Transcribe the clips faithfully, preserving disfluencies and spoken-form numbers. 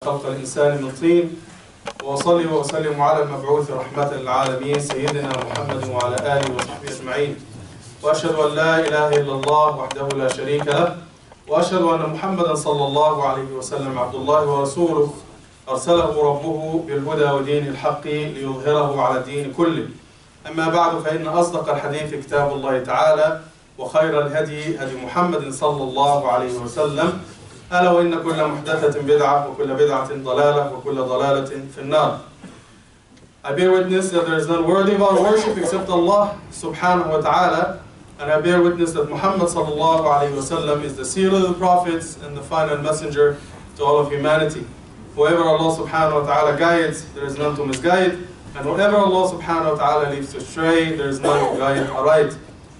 خلق الإنسان من طين وأصلي وأسلم على المبعوث رحمة للعالمين سيدنا محمد وعلى آله وصحبه أجمعين وأشهد أن لا إله إلا الله وحده لا شريك له وأشهد أن محمدا صلى الله عليه وسلم عبد الله ورسوله أرسله ربه بالهدى ودين الحق ليظهره على الدين كله. أما بعد فإن أصدق الحديث كتاب الله تعالى وخير الهدي هدي محمد صلى الله عليه وسلم ألا وإن كل محدثة بدعة وكل بدعة ضلالة وكل ضلالة في النار. I bear witness that there is none worthy of our worship except Allah subhanahu wa ta'ala, and I bear witness that Muhammad sallallahu alayhi wa sallam is the seal of the prophets and the final messenger to all of humanity. Whoever Allah subhanahu wa ta'ala guides, there is none to misguide, and whoever Allah subhanahu wa ta'ala leaves astray, there is none to guide aright.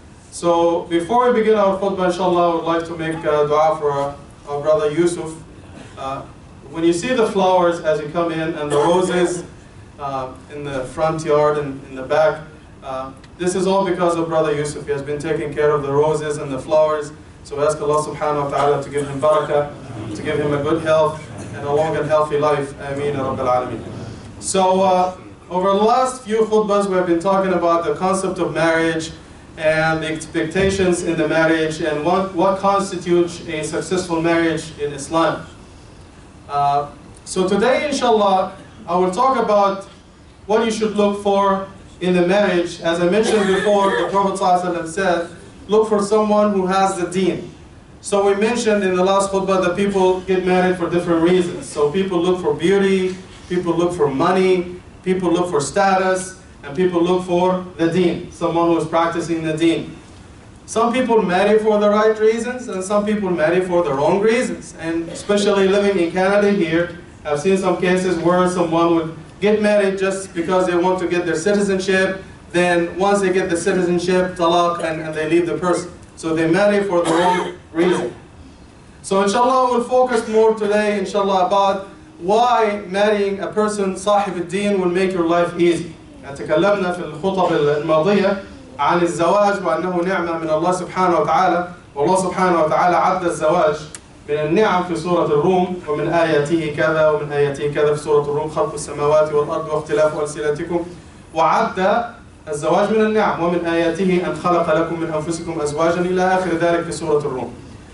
So before we begin our khutbah, inshallah, I would like to make a dua for our, our brother Yusuf. Uh, when you see the flowers as you come in and the roses uh, in the front yard and in the back, uh, this is all because of brother Yusuf. He has been taking care of the roses and the flowers. So ask Allah subhanahu wa ta'ala to give him barakah, to give him a good health and a long and healthy life. Ameen ya Rabbil Alameen. So uh, over the last few khutbahs we have been talking about the concept of marriage and the expectations in the marriage and what, what constitutes a successful marriage in Islam. Uh, so today, inshallah, I will talk about what you should look for in the marriage. As I mentioned before, the Prophet ﷺ said, look for someone who has the deen. So we mentioned in the last khutbah that people get married for different reasons. So people look for beauty, people look for money, people look for status, and people look for the deen, someone who is practicing the deen. Some people marry for the right reasons, and some people marry for the wrong reasons. And especially living in Canada here, I've seen some cases where someone would get married just because they want to get their citizenship. Then once they get the citizenship, talaq, and, and they leave the person. So they marry for the wrong reason. So inshallah we'll focus more today, inshallah, about why marrying a person صاحب الدين will make your life easy. تكلمنا في الخطب الماضية عن الزواج وأنه نعمة من الله سبحانه وتعالى، والله سبحانه وتعالى عد الزواج من النعم في سورة الروم، ومن آياته كذا ومن آياته كذا في سورة الروم خلق السماوات والأرض واختلاف ألسنتكم، وعد الزواج من النعم ومن آياته أن خلق لكم من أنفسكم أزواجا إلى آخر ذلك في سورة الروم.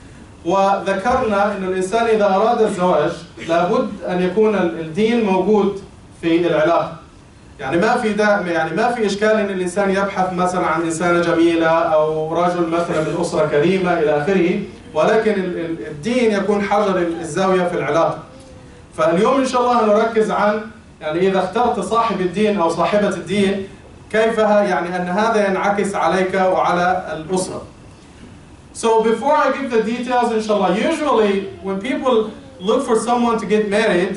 وذكرنا أن الإنسان إذا أراد الزواج لابد أن يكون الدين موجود في العلاقة. يعني ما في دائما يعني ما في إشكال إن الإنسان يبحث مثلا عن إنسانة جميلة أو رجل مثلا من أسرة كريمة إلى آخره، ولكن الدين يكون حجر الزاوية في العلاقة. فاليوم إن شاء الله نركز عن يعني إذا اخترت صاحب الدين أو صاحبة الدين كيف يعني أن هذا ينعكس عليك وعلى الأسرة. So before I give the details, inshallah, usually when people look for someone to get married,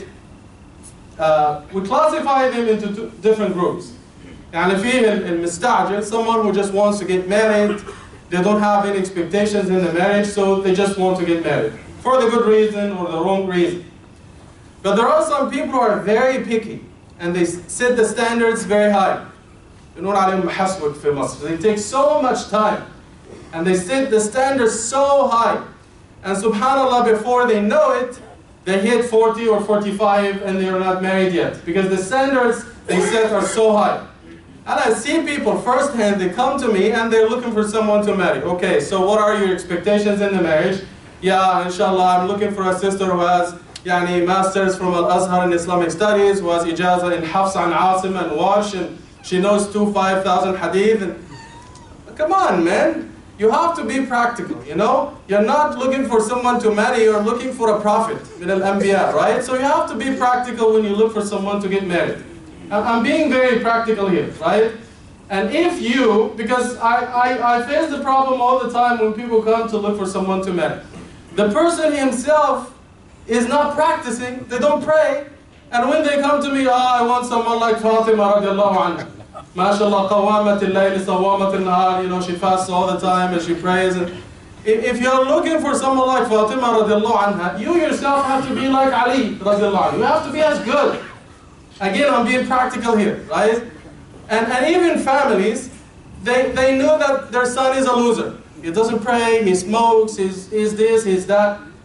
Uh, we classify them into two different groups. يعني فيه المستعجل, someone who just wants to get married, they don't have any expectations in the marriage, so they just want to get married for the good reason or the wrong reason. But there are some people who are very picky and they set the standards very high. بنقول عليهم محاسبك في مصر. They take so much time and they set the standards so high, and subhanallah, before they know it, they hit forty or forty-five and they are not married yet because the standards they set are so high. And I see people firsthand, they come to me and they're looking for someone to marry. Okay, so what are your expectations in the marriage? Yeah, inshallah, I'm looking for a sister who has yani, masters from Al-Azhar in Islamic studies, who has ijazah in Hafs and Asim and Warsh, and she knows two five thousand hadith. And, come on, man. You have to be practical, you know? You're not looking for someone to marry, you're looking for a prophet, min al-anbiya, right? So you have to be practical when you look for someone to get married. I'm being very practical here, right? And if you, because I, I, I face the problem all the time when people come to look for someone to marry. The person himself is not practicing, they don't pray, and when they come to me, oh, I want someone like Fatima radiallahu anha. MashaAllah, qawamat al-layl, sawamat al-nahar, you know, she fasts all the time and she prays. And if you're looking for someone like Fatima radiallahu anha, you yourself have to be like Ali radiallahu anha. You have to be as good. Again, I'm being practical here, right? And, and even families, they, they know that their son is a loser. He doesn't pray, he smokes, he's, he's this, he's that.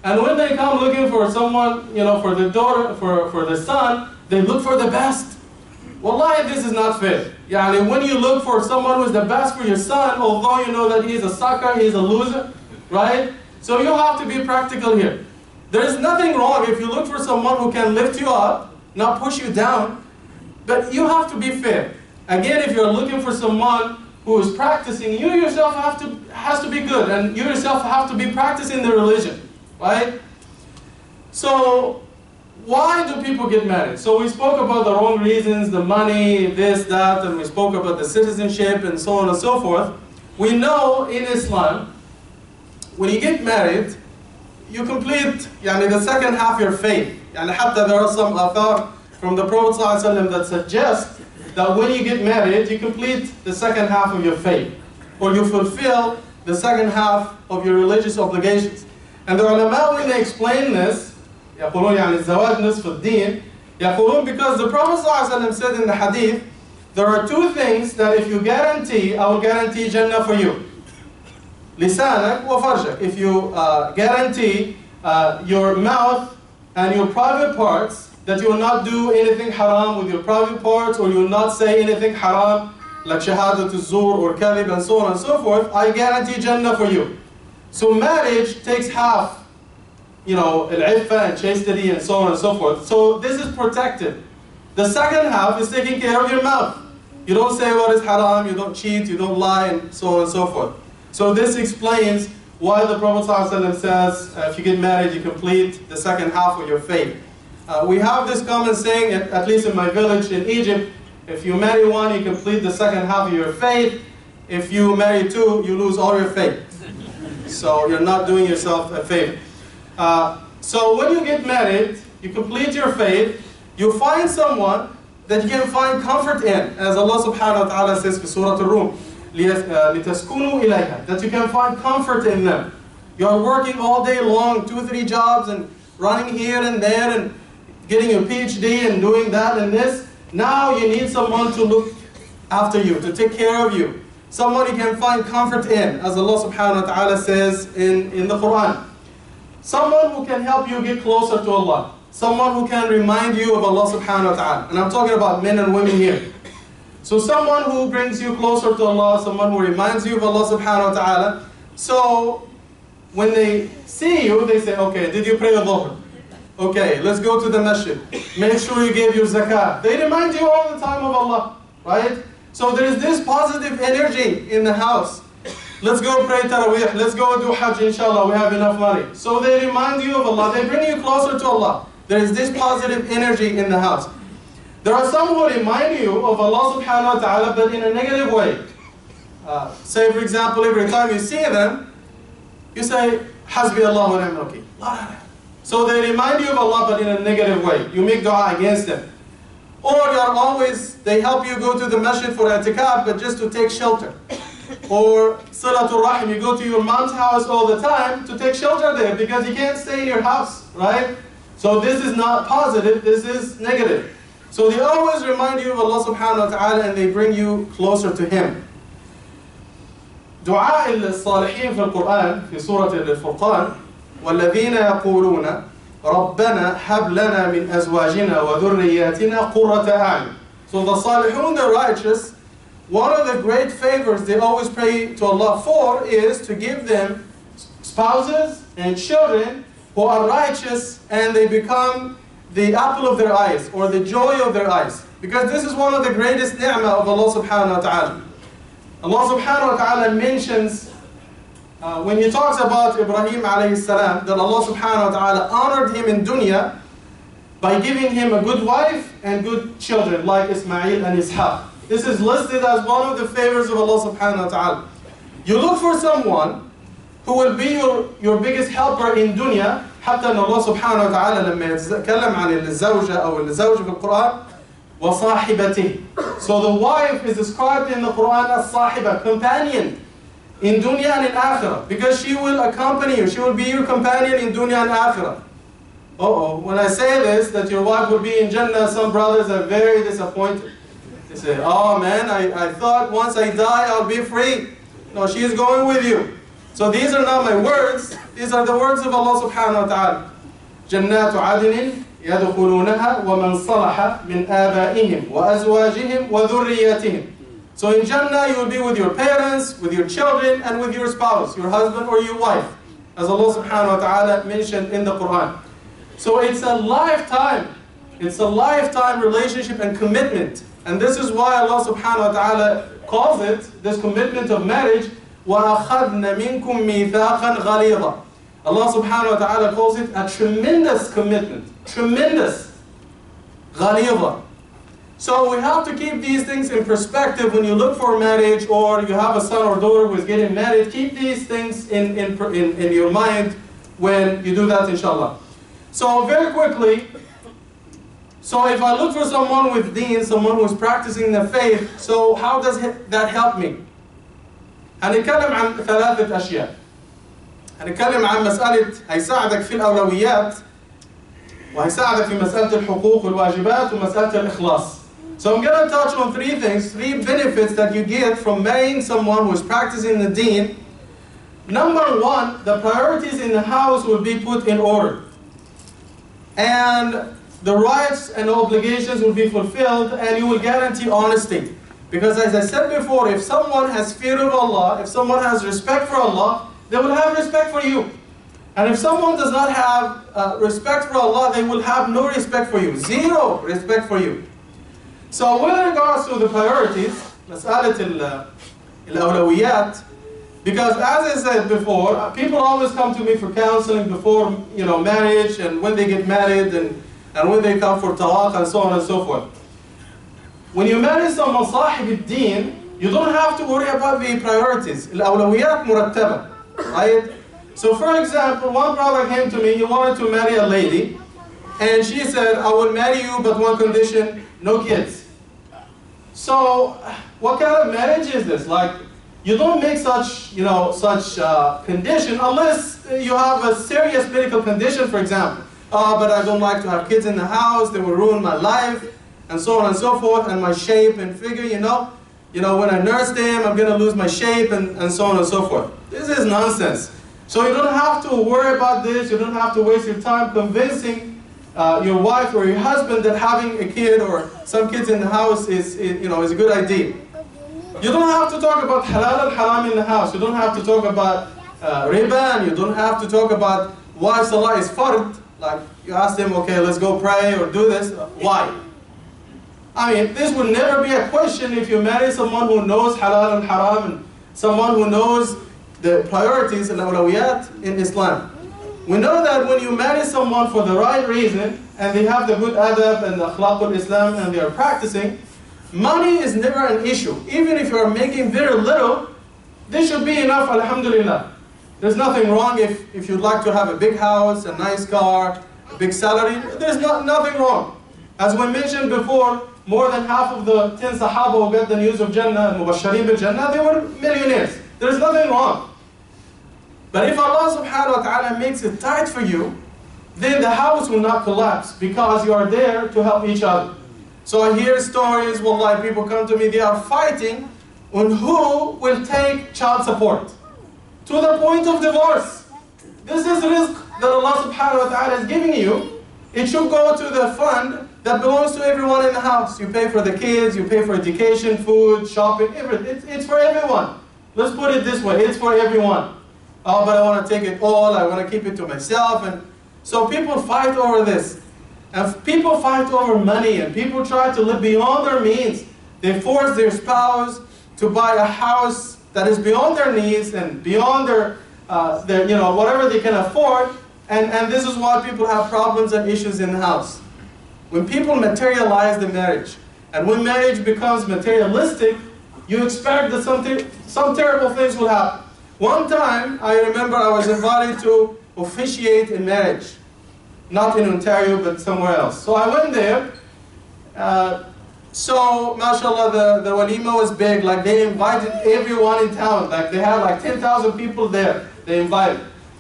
And when they come looking for someone, you know, for the daughter, for, for the son, they look for the best. Wallahi, this is not fair. Yani when you look for someone who's the best for your son, although you know that he's a sucker, he's a loser, right? So you have to be practical here. There is nothing wrong if you look for someone who can lift you up, not push you down, but you have to be fair. Again, if you're looking for someone who is practicing, you yourself have to has to be good, and you yourself have to be practicing the religion, right? So why do people get married? So we spoke about the wrong reasons, the money, this, that, and we spoke about the citizenship and so on and so forth. We know in Islam, when you get married, you complete yani, the second half of your faith. Yani, hatta there are some athar from the Prophet ﷺ that suggest that when you get married, you complete the second half of your faith, or you fulfill the second half of your religious obligations. And the ulama, when they explain this, يقولون يعني الزواج نصف الدين, يقولون because the Prophet ﷺ said in the hadith, there are two things that if you guarantee, I will guarantee Jannah for you. لسانك وفرجك. If you uh, guarantee uh, your mouth and your private parts, that you will not do anything haram with your private parts, or you will not say anything haram, like shahadat al-zur or kadhib and so on and so forth, I guarantee Jannah for you. So marriage takes half, you know, al-iffa and chastity and so on and so forth. So this is protected. The second half is taking care of your mouth. You don't say what is haram, you don't cheat, you don't lie, and so on and so forth. So this explains why the Prophet ﷺ says, uh, if you get married, you complete the second half of your faith. Uh, we have this common saying, at, at least in my village in Egypt, if you marry one, you complete the second half of your faith. If you marry two, you lose all your faith. So you're not doing yourself a favor. Uh, so when you get married, you complete your faith, you find someone that you can find comfort in, as Allah subhanahu wa ta'ala says in Surah Al-Rum, لِتَسْكُنُوا إِلَيْهَا, that you can find comfort in them. You're working all day long, two, three jobs, and running here and there, and getting your PhD and doing that and this. Now you need someone to look after you, to take care of you. Someone you can find comfort in, as Allah subhanahu wa ta'ala says in, in the Quran. Someone who can help you get closer to Allah. Someone who can remind you of Allah subhanahu wa ta'ala. And I'm talking about men and women here. So someone who brings you closer to Allah, someone who reminds you of Allah subhanahu wa ta'ala. So when they see you, they say, okay, did you pray Dhuhr? Okay, let's go to the masjid. Make sure you gave your zakat. They remind you all the time of Allah, right? So there is this positive energy in the house. Let's go pray Taraweeh. Let's go do Hajj, inshallah. We have enough money. So they remind you of Allah. They bring you closer to Allah. There is this positive energy in the house. There are some who remind you of Allah subhanahu wa ta'ala, but in a negative way. Uh, say, for example, every time you see them, you say, Hasbi Allah wa ni'mal wakeel. So they remind you of Allah, but in a negative way. You make dua against them. Or they are always, they help you go to the masjid for i'tikaf, but just to take shelter. Or Salatul Rahim, you go to your mom's house all the time to take shelter there because you can't stay in your house, right? So this is not positive, this is negative. So they always remind you of Allah subhanahu wa ta'ala, and they bring you closer to Him. دعاء الصالحين في القرآن في سورة الفرقان والذين يقولون ربنا هب لنا من أزواجنا وذرياتنا قرة أعين. So the salihun, the righteous, one of the great favors they always pray to Allah for is to give them spouses and children who are righteous, and they become the apple of their eyes, or the joy of their eyes. Because this is one of the greatest ni'mah of Allah subhanahu wa ta'ala. Allah subhanahu wa ta'ala mentions, uh, when He talks about Ibrahim alayhi salam, that Allah subhanahu wa ta'ala honored him in dunya by giving him a good wife and good children, like Ismail and Ishaq. This is listed as one of the favors of Allah subhanahu wa ta'ala. You look for someone who will be your, your biggest helper in dunya, حتى أن الله سبحانه وتعالى لما يتكلم عن الزوجة أو الزوج في القرآن وصاحبته. So the wife is described in the Quran as صاحبة, companion in dunya and in akhirah, because she will accompany you, she will be your companion in dunya and akhirah. Uh-oh, when I say this, that your wife will be in Jannah, some brothers are very disappointed. They say, oh man, I, I thought once I die I'll be free. No, she is going with you. So these are not my words, these are the words of Allah subhanahu wa ta'ala. جَنَّاتُ عَدْنٍ يَدْخُلُونَهَا وَمَنْ صَلَحَ مِنْ آبَائِهِمْ وَأَزْوَاجِهِمْ وَذُرِّيَّتِهِمْ. So in Jannah you will be with your parents, with your children, and with your spouse, your husband or your wife, as Allah subhanahu wa ta'ala mentioned in the Quran. So it's a lifetime, it's a lifetime relationship and commitment. And this is why Allah subhanahu wa ta'ala calls it, this commitment of marriage, وَأَخَذْنَ مِنْكُمْ مِيثَاقًا غَلِيظًا. Allah subhanahu wa ta'ala calls it a tremendous commitment, tremendous, غَلِيظًا. So we have to keep these things in perspective when you look for marriage, or you have a son or daughter who is getting married. Keep these things in, in, in, in your mind when you do that, inshallah. So very quickly, so if I look for someone with deen, someone who is practicing the faith, so how does that help me? هنتكلم عن ثلاثة أشياء. هنتكلم عن مسألة هيساعدك في الأولويات، وهيساعدك في مسألة الحقوق والواجبات ومسألة الإخلاص. So I'm going to touch on three things, three benefits that you get from marrying someone who is practicing the deen. Number one, the priorities in the house will be put in order. And the rights and obligations will be fulfilled, and you will guarantee honesty. Because as I said before, if someone has fear of Allah, if someone has respect for Allah, they will have respect for you. And if someone does not have uh, respect for Allah, they will have no respect for you, zero respect for you. So with regards to the priorities, مسألة الأولويات, because as I said before, people always come to me for counseling before, you know, marriage, and when they get married, and, and when they come for talaq, and so on and so forth. When you marry someone صاحب الدين, you don't have to worry about the priorities. الأولويات مرتبة, right? So for example, one brother came to me, he wanted to marry a lady, and she said, I will marry you, but one condition, no kids. So what kind of marriage is this? Like, you don't make such, you know, such uh, condition unless you have a serious medical condition, for example. Oh, but I don't like to have kids in the house, they will ruin my life, and so on and so forth, and my shape and figure, you know. You know, when I nurse them, I'm going to lose my shape, and, and so on and so forth. This is nonsense. So you don't have to worry about this, you don't have to waste your time convincing uh, your wife or your husband that having a kid or some kids in the house is, is, you know, is a good idea. You don't have to talk about halal and haram in the house. You don't have to talk about uh, riba, and you don't have to talk about why salah is fard. Like, you ask them, okay, let's go pray or do this. Why? I mean, this would never be a question if you marry someone who knows halal and haram, and someone who knows the priorities and awlawiyat in Islam. We know that when you marry someone for the right reason, and they have the good adab and the akhlaq of Islam, and they are practicing, money is never an issue. Even if you are making very little, this should be enough, alhamdulillah. There's nothing wrong if, if you'd like to have a big house, a nice car, a big salary. There's not, nothing wrong. As we mentioned before, more than half of the ten Sahaba who got the news of Jannah, Mubashareen bil Jannah, they were millionaires. There's nothing wrong. But if Allah subhanahu wa ta'ala makes it tight for you, then the house will not collapse, because you are there to help each other. So I hear stories, wallahi, people come to me, they are fighting on who will take child support, to the point of divorce. This is rizq that Allah subhanahu wa ta'ala is giving you. It should go to the fund that belongs to everyone in the house. You pay for the kids, you pay for education, food, shopping, everything. It's, it's for everyone. Let's put it this way, it's for everyone. Oh, but I want to take it all, I want to keep it to myself. And so people fight over this. And people fight over money, and people try to live beyond their means. They force their spouse to buy a house that is beyond their needs and beyond their, uh, their you know, whatever they can afford. And, and this is why people have problems and issues in the house. When people materialize the marriage, and when marriage becomes materialistic, you expect that something, some terrible things will happen. One time, I remember I was invited to officiate in marriage. Not in Ontario, but somewhere else. So I went there. Uh, so, mashallah, the, the walima was big. Like, they invited everyone in town. Like, they had like ten thousand people there. They invited.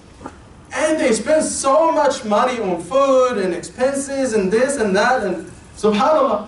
And they spent so much money on food and expenses and this and that. And subhanallah.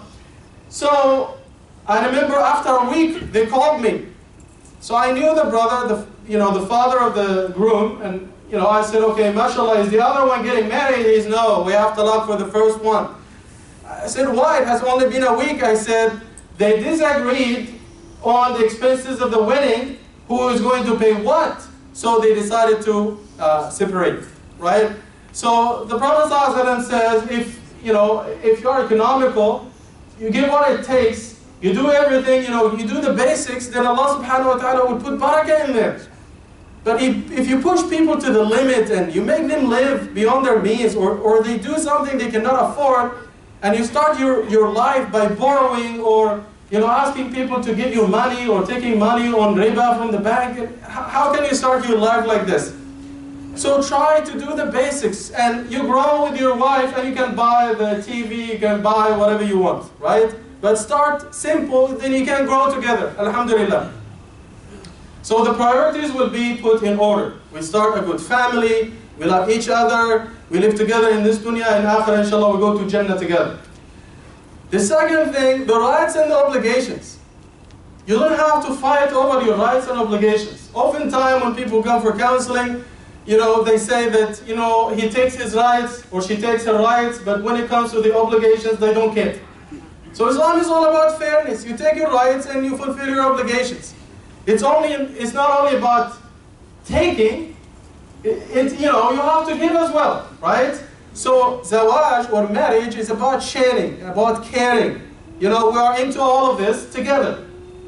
So, I remember after a week, they called me. So I knew the brother, the, you know, the father of the groom, and you know, I said, okay, mashallah, is the other one getting married? He's no, we have talaq for the first one. I said, why? It has only been a week. I said, they disagreed on the expenses of the wedding, who is going to pay what? So they decided to uh, separate, right? So the Prophet ﷺ says, if you know, if you are economical, you give what it takes, you do everything, you know, you do the basics, then Allah subhanahu wa ta'ala will put barakah in there. But if, if you push people to the limit and you make them live beyond their means, or, or they do something they cannot afford, and you start your, your life by borrowing, or you know, asking people to give you money, or taking money on riba from the bank, how can you start your life like this? So try to do the basics, and you grow with your wife, and you can buy the T V, you can buy whatever you want, right? But start simple, then you can grow together, alhamdulillah. So the priorities will be put in order. We start a good family, we love each other, we live together in this dunya, and akhirah, inshallah, we go to Jannah together. The second thing, the rights and the obligations. You don't have to fight over your rights and obligations. Oftentimes when people come for counseling, you know, they say that, you know, he takes his rights or she takes her rights, but when it comes to the obligations, they don't care. So Islam is all about fairness. You take your rights and you fulfill your obligations. It's only, it's not only about taking, it, it, you know, you have to give as well, right? So zawaj or marriage is about sharing, about caring. You know, we are into all of this together.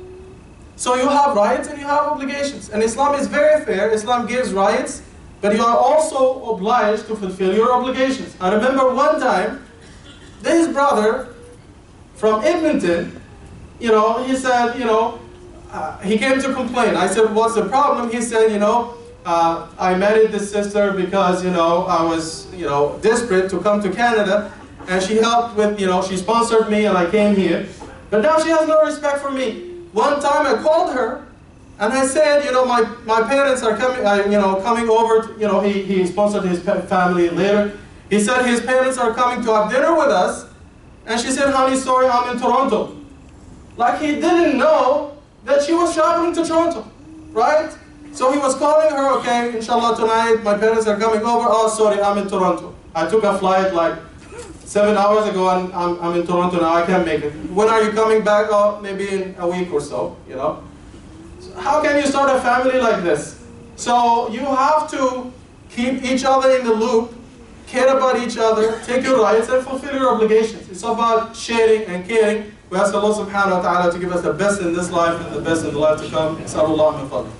So you have rights and you have obligations. And Islam is very fair. Islam gives rights, but you are also obliged to fulfill your obligations. I remember one time, this brother from Edmonton, you know, he said, you know, uh, he came to complain. I said, what's the problem? He said, you know, uh, I married this sister because, you know, I was, you know, desperate to come to Canada, and she helped with, you know, she sponsored me and I came here. But now she has no respect for me. One time I called her, and I said, you know, my, my parents are coming, uh, you know, coming over, to, you know, he, he sponsored his family later. He said his parents are coming to have dinner with us. And she said, honey, sorry, I'm in Toronto. Like he didn't know that she was traveling to Toronto, right? So he was calling her, okay, inshallah tonight, my parents are coming over. Oh, sorry, I'm in Toronto. I took a flight like seven hours ago, and I'm, I'm in Toronto now, I can't make it. When are you coming back? Oh, maybe in a week or so, you know? So how can you start a family like this? So you have to keep each other in the loop, care about each other, take your rights, and fulfill your obligations. It's about sharing and caring. We ask Allah subhanahu wa ta'ala to give us the best in this life and the best in the life to come. Sallallahu min fadl.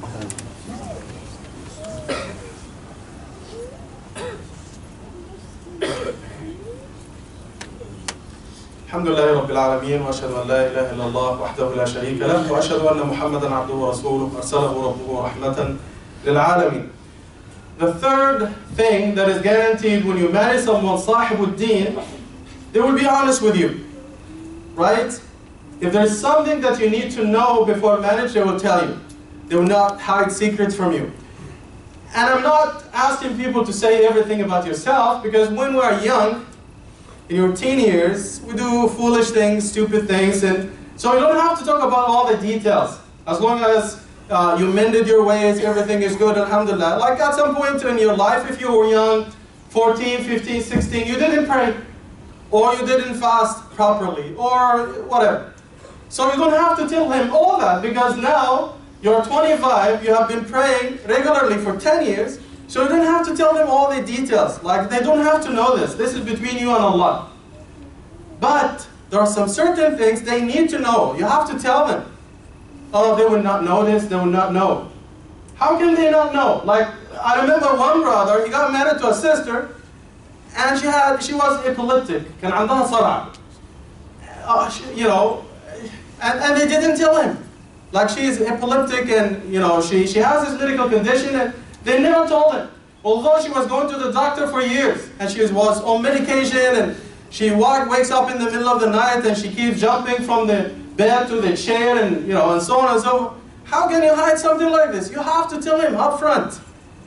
الحمد لله رب العالمين وأشهد أن لا إله إلا الله وحده لا شريك له وأشهد أن محمدا عبده ورسوله أرسله ربه رحمة للعالمين. The third thing that is guaranteed when you marry someone, صاحب they will be honest with you, right? If there's something that you need to know before marriage, they will tell you. They will not hide secrets from you. And I'm not asking people to say everything about yourself, because when we are young, in your teen years, we do foolish things, stupid things, and so you don't have to talk about all the details. As long as uh, you mended your ways, everything is good, alhamdulillah. Like at some point in your life, if you were young, fourteen, fifteen, sixteen, you didn't pray, or you didn't fast properly, or whatever. So you don't have to tell him all that, because now you're twenty-five, you have been praying regularly for ten years, so you don't have to tell them all the details. Like, they don't have to know this. This is between you and Allah. But there are some certain things they need to know. You have to tell them. Oh, they would not know this, they would not know. How can they not know? Like, I remember one brother, he got married to a sister, and she had, she was epileptic. كان عندها صرع. Uh, she, you know, and, and they didn't tell him. Like, she is epileptic, and, you know, she, she has this medical condition, and they never told him. Although she was going to the doctor for years, and she was on medication, and she walk, wakes up in the middle of the night, and she keeps jumping from the bed to the chair, and you know, and so on and so forth. How can you hide something like this? You have to tell him up front.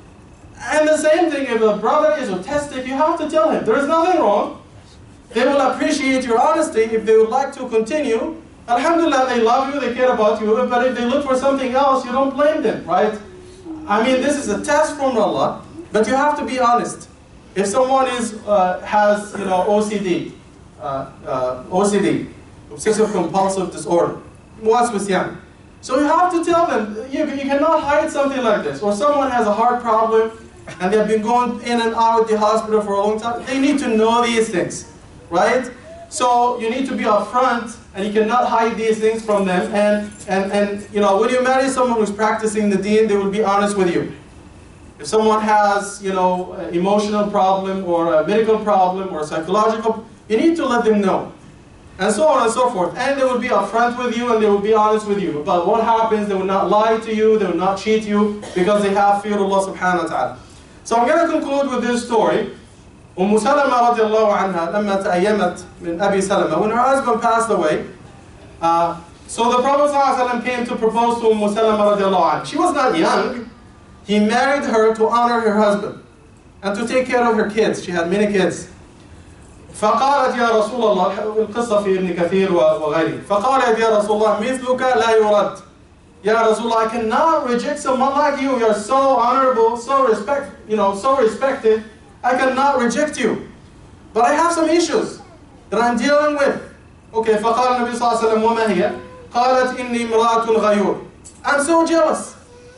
And the same thing, if a brother is autistic, you have to tell him. There is nothing wrong. They will appreciate your honesty if they would like to continue. Alhamdulillah, they love you, they care about you, but if they look for something else, you don't blame them, right? I mean, this is a test from Allah, but you have to be honest. If someone is, uh, has, you know, O C D, uh, uh, O C D, obsessive compulsive disorder, muwaswis. So you have to tell them, you, you cannot hide something like this. Or someone has a heart problem, and they've been going in and out of the hospital for a long time. They need to know these things, right? So you need to be upfront, and you cannot hide these things from them. And, and, and you know, when you marry someone who's practicing the deen, they will be honest with you. If someone has, you know, an emotional problem, or a medical problem, or a psychological, you need to let them know. And so on and so forth. And they will be upfront with you, and they will be honest with you about what happens. They will not lie to you, they will not cheat you, because they have fear of Allah subhanahu wa ta'ala. So I'm going to conclude with this story. Umm Salama radiallahu anha, لما تأيمت من أبي سلمة, when her husband passed away, uh, so the Prophet ﷺ came to propose to Umm Salama radiallahu anha. She was not young. He married her to honor her husband and to take care of her kids. She had many kids. فقالت يا رسول الله, القصة في ابن كثير وغيره. فقالت يا رسول الله مثلك لا يرد. Ya Rasulullah, I cannot reject someone like you. You're so honorable, so respect, you know, so respected. I cannot reject you. But I have some issues that I'm dealing with. Okay, فقال النبي صلى الله عليه وسلم وما هي؟ قالت إني امرأة غيور. I'm so jealous.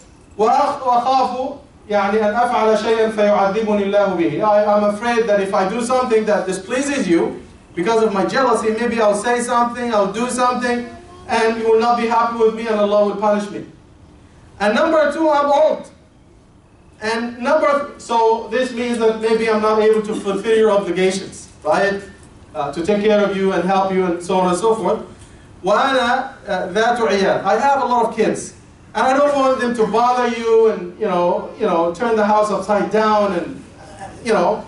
وأخاف يعني أن أفعل شيئا فيعذبني الله به. I'm afraid that if I do something that displeases you, because of my jealousy, maybe I'll say something, I'll do something, and you will not be happy with me, and Allah will punish me. And number two, I'm old. And number, so this means that maybe I'm not able to fulfill your obligations, right? Uh, to take care of you and help you and so on and so forth. وأنا ذات عيال. I have a lot of kids. And I don't want them to bother you and, you know, you know, turn the house upside down and, you know.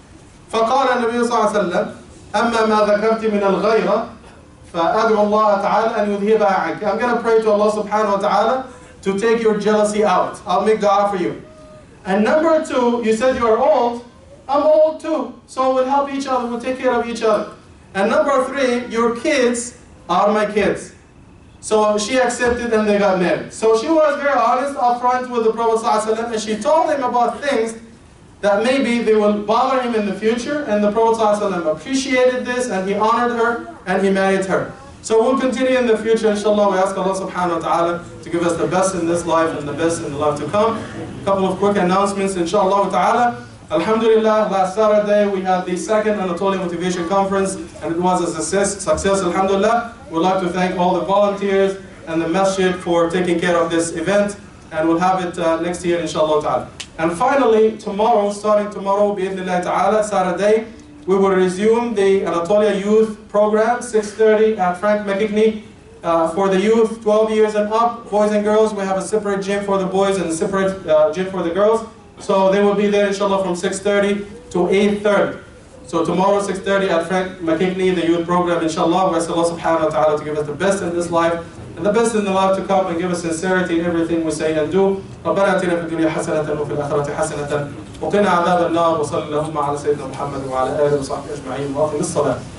فقال النبي صلى الله عليه وسلم أما ما ذكرت من الغيرة فأدعو الله تعالى أن يذهبها عنك. I'm going to pray to Allah subhanahu wa ta'ala to take your jealousy out. I'll make dua for you. And number two, you said you are old. I'm old too. So we'll help each other, we'll take care of each other. And number three, your kids are my kids. So she accepted and they got married. So she was very honest, upfront with the Prophet ﷺ, and she told him about things that maybe they will bother him in the future, and the Prophet ﷺ appreciated this, and he honored her, and he married her. So we'll continue in the future, inshallah. We ask Allah subhanahu wa ta'ala to give us the best in this life and the best in the life to come. A couple of quick announcements, inshallah ta'ala. Alhamdulillah, last Saturday we had the second Anatolia Motivation Conference, and it was a success, success alhamdulillah. We'd like to thank all the volunteers and the masjid for taking care of this event, and we'll have it uh, next year, inshallah ta'ala. And finally, tomorrow, starting tomorrow, bi'idhnillah ta'ala, Saturday, we will resume the Anatolia Youth Program, six thirty at Frank McKigney. Uh, for the youth, twelve years and up, boys and girls, we have a separate gym for the boys and a separate uh, gym for the girls. So they will be there, inshallah, from six thirty to eight thirty. So tomorrow, six thirty at Frank McKigney, the youth program, inshallah. We ask Allah subhanahu wa ta'ala to give us the best in this life and the best in the life to come, and give us sincerity in everything we say and do. ربنا آتنا في الدنيا حسنة وفي الآخرة حسنة وقنا عذاب النار وصلى اللهم على سيدنا محمد وعلى آله وصحبه أجمعين وأقم الصلاة.